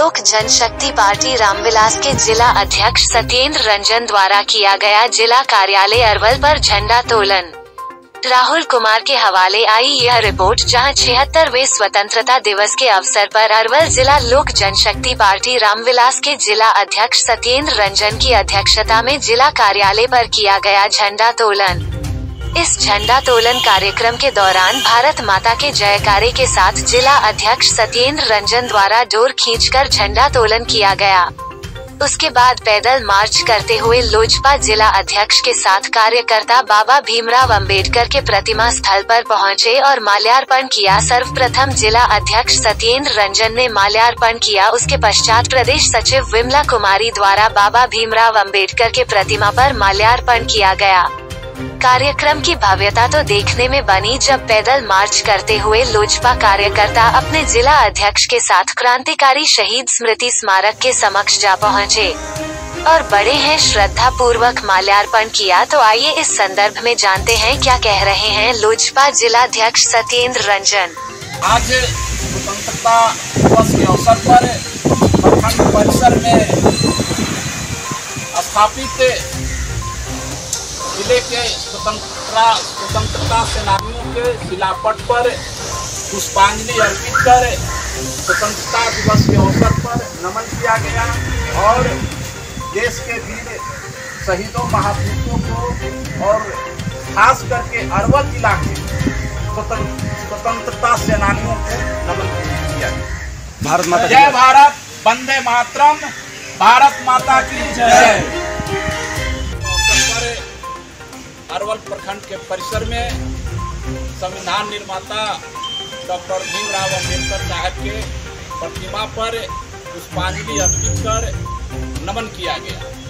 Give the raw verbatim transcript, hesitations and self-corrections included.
लोक जनशक्ति पार्टी रामविलास के जिला अध्यक्ष सत्येंद्र रंजन द्वारा किया गया जिला कार्यालय अरवल पर झंडा तोलन। राहुल कुमार के हवाले आई यह रिपोर्ट, जहां छिहत्तरवें स्वतंत्रता दिवस के अवसर पर अरवल जिला लोक जनशक्ति पार्टी रामविलास के जिला अध्यक्ष सत्येंद्र रंजन की अध्यक्षता में जिला कार्यालय पर किया गया झंडा तोलन। इस झंडा तोलन कार्यक्रम के दौरान भारत माता के जयकारे के साथ जिला अध्यक्ष सत्येंद्र रंजन द्वारा डोर खींचकर झंडा तोलन किया गया। उसके बाद पैदल मार्च करते हुए लोजपा जिला अध्यक्ष के साथ कार्यकर्ता बाबा भीमराव अंबेडकर के प्रतिमा स्थल पर पहुंचे और माल्यार्पण किया। सर्वप्रथम जिला अध्यक्ष सत्येंद्र रंजन ने माल्यार्पण किया। उसके पश्चात प्रदेश सचिव विमला कुमारी द्वारा बाबा भीमराव अंबेडकर के प्रतिमा पर माल्यार्पण किया गया। कार्यक्रम की भव्यता तो देखने में बनी जब पैदल मार्च करते हुए लोजपा कार्यकर्ता अपने जिला अध्यक्ष के साथ क्रांतिकारी शहीद स्मृति स्मारक के समक्ष जा पहुंचे और बड़े हैं श्रद्धा पूर्वक माल्यार्पण किया। तो आइए इस संदर्भ में जानते हैं क्या कह रहे हैं लोजपा जिलाध्यक्ष सत्येंद्र रंजन। आज स्वतंत्रता दिवस के अवसर पर प्रखंड परिसर में स्थापित जिले के स्वतंत्रता स्वतंत्रता सेनानियों के शिलापट पर पुष्पांजलि अर्पित कर स्वतंत्रता दिवस के अवसर पर नमन किया गया और देश के वीर शहीदों महापुरुषों को और खास करके अरवल जिला के स्वतंत्रता सेनानियों को नमन किया गया। भारत माता जय भारत, वंदे मातरम, भारत माता की जय। अरवल प्रखंड के परिसर में संविधान निर्माता डॉक्टर भीमराव अंबेडकर साहब के प्रतिमा पर पुष्पांजलि अर्पित कर नमन किया गया।